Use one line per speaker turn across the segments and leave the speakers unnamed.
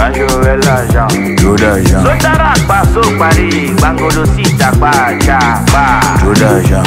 quand j'aurai l'argent.
Trop d'argent.
Sotara passo Paris, Bangolo si tapa, chapa.
Trop d'argent.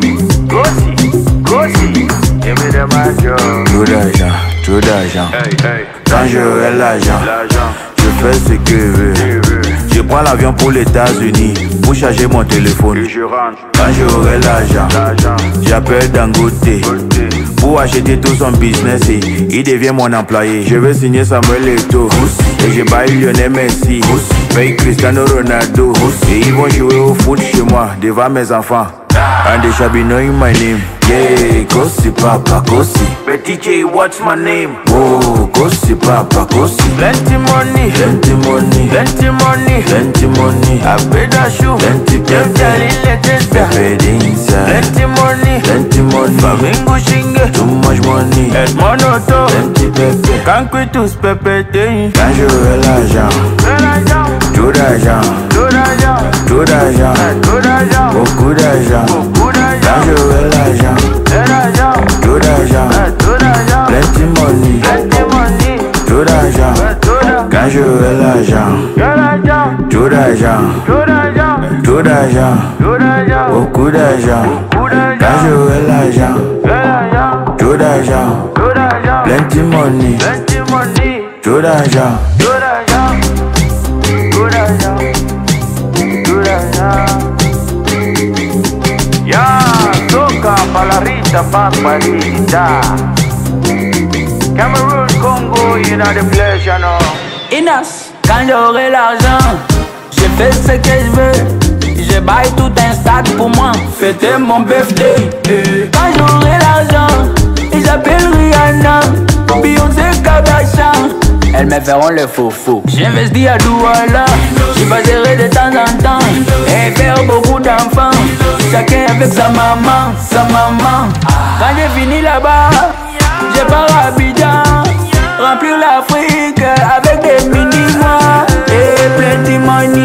Gossi, give me the majo.
Trop d'argent. Trop d'argent.
Hey,
Quand j'aurai l'argent, je fais ce que je veux. Je prends l'avion pour les États-Unis pour charger mon téléphone.
Et je rentre.
Quand j'aurai l'argent, j'appelle Dangote pour acheter tout son business et il devient mon employé. Je vais signer Samuel Eto'o et je baille Lionel Messi, paye Cristiano Ronaldo et ils vont jouer au foot chez moi devant mes enfants. And they shall be knowing my name. Yeah, Kossi Papa Kossi.
But DJ, what's my name?
Oh, Kossi Papa Kossi.
Plenty money,
Plenty money,
plenty money.
plenty money.
I paid a shoe,
Plenty
plenty
inside.
Plenty money,
Plenty money.
Flamingo Shinge,
Too much money.
Edmonoto,
Plenty pepe.
Cancri tous pépété.
Quand j'aurai l'argent, trop d'argent, trop d'argent, beaucoup d'argent. Quand j'aurai l'argent, trop d'argent, plenty money, trop d'argent. Quand j'aurai l'argent, trop d'argent, trop d'argent, beaucoup d'argent. Quand j'aurai l'argent, trop d'argent, plenty money, trop d'argent.
Ya, toca palarita pa parita. Cameroon, Congo, you know the place, you know.
Inas, quand j'aurai l'argent, je fais ce que je veux. Je baille tout un stade pour moi, fêter mon birthday. Quand j'aurai l'argent, j'appelle Rihanna, Beyoncé, Kardashian. Elles me feront le faux. J'investis à Douala, je passerai de temps en temps et faire beaucoup d'enfants. Chacun avec sa maman. Quand j'ai fini là-bas, je pars à Abidjan, remplir l'Afrique avec des mini-mois. Et plenty money,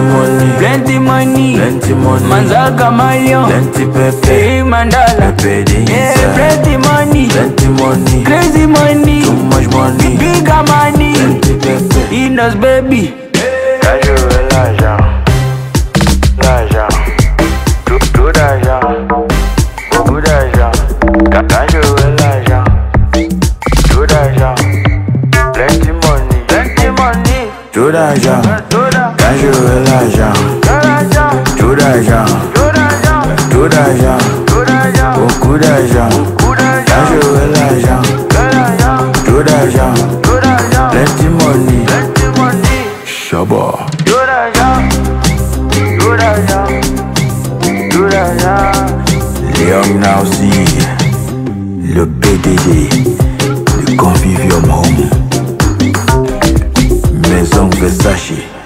Manza Kamalion,
Plenty pepe,
et Mandala.
pepe
Yeah, plenty money, crazy money,
too much money.
bigger money.
Plenty pepe.
Inos baby.
Quand j'aurai l'argent, tout d'argent, beaucoup d'argent. Quand j'aurai l'argent, tout d'argent, plenty money,
Trop d'argent. Quand j'aurai l'argent, trop d'argent, trop d'argent, beaucoup d'argent. Quand j'aurai l'argent, trop d'argent, plenty money. Shabba. Léon Naosi, le PDG de Convivium Home, Maison Versace.